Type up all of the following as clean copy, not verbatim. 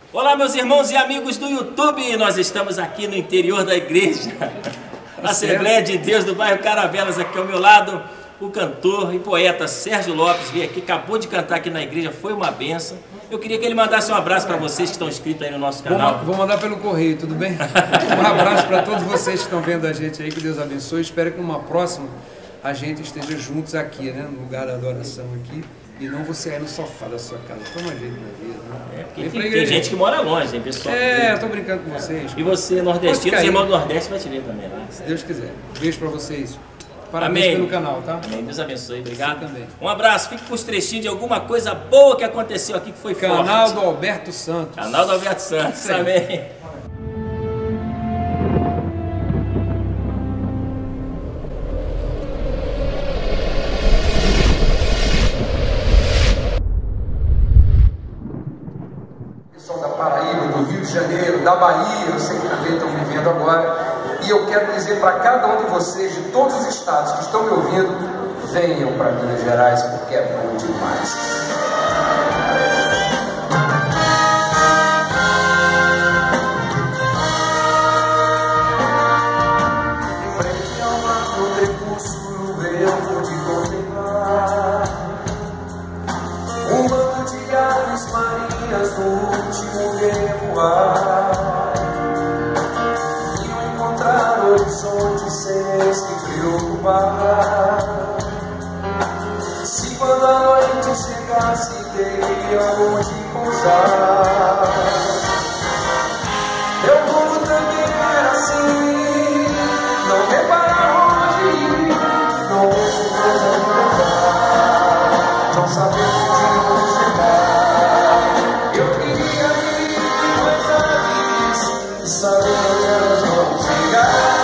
Olá, meus irmãos e amigos do YouTube, nós estamos aqui no interior da igreja, Assembleia de Deus do bairro Caravelas, aqui ao meu lado, o cantor e poeta Sérgio Lopes veio aqui, acabou de cantar aqui na igreja, foi uma benção. Eu queria que ele mandasse um abraço para vocês que estão inscritos aí no nosso canal. Vou mandar pelo correio, tudo bem? Um abraço para todos vocês que estão vendo a gente aí, que Deus abençoe. Espero que numa próxima a gente esteja juntos aqui, né, no lugar da adoração aqui. E não você aí no sofá da sua casa. Toma jeito na vida, né? Porque tem gente que mora longe, tem pessoal. Eu tô brincando com vocês. E você, nordestino, os irmãos do Nordeste vai te ver também, né? Se Deus quiser. Beijo pra vocês. Parabéns pelo canal, tá? Amém. Deus abençoe. Obrigado. Você também. Um abraço. Fique com os trechinhos de alguma coisa boa que aconteceu aqui que foi forte. Canal do Alberto Santos. Canal do Alberto Santos. Amém. Da Paraíba, do Rio de Janeiro, da Bahia, eu sei que também estão me vendo agora, e eu quero dizer para cada um de vocês, de todos os estados que estão me ouvindo, venham para Minas Gerais, porque é bom demais. Frente ao mar do crepúsculo, eu pude contemplar um bando de aves marinhas no último revoar. Iam encontrar horizonte sem se preocupar. Se quando a noite chegasse teria onde pousar. Meu mundo também era assim, não reparar onde ir, não ouço coisa cantar, não saber de onde chegar. Eu queria ir com as aves e saber onde elas vão chegar.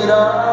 irá.